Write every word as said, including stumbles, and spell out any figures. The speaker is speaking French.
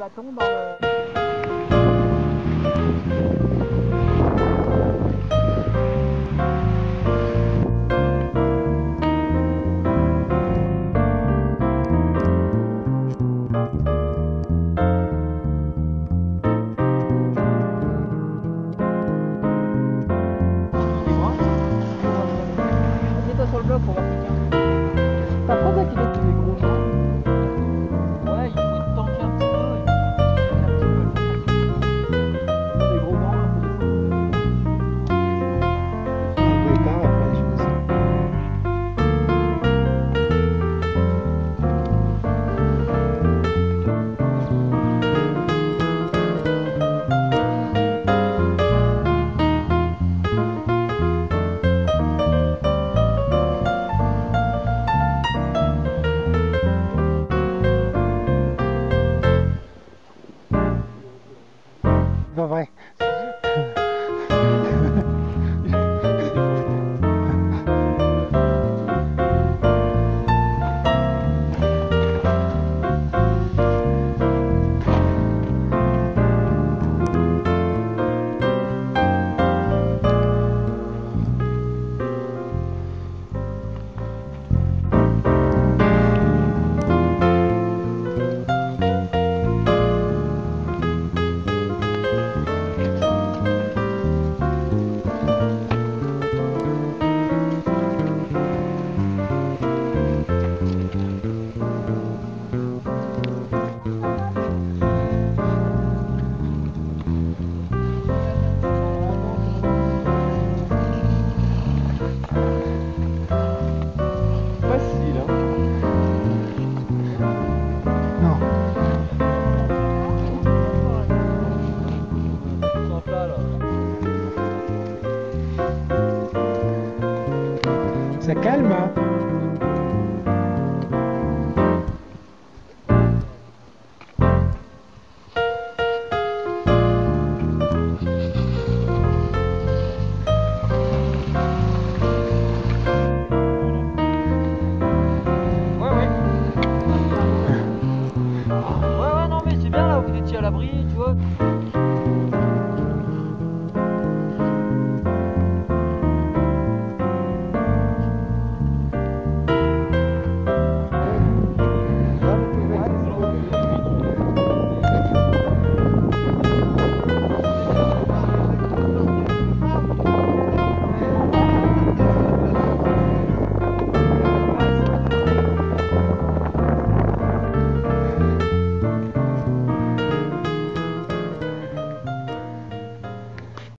bâton dans le... Mets-toi sur le bloc pour voir si tient. C'est pas pour ça qu'il est tous les gros, non? Ouais, il faut tanker un petit peu et puis un petit peu. Des gros gants, là, faut des... Un peu tard après, je pense. Pas vrai. Facile, hein? Non. Sans plat, là. Ça calme, hein?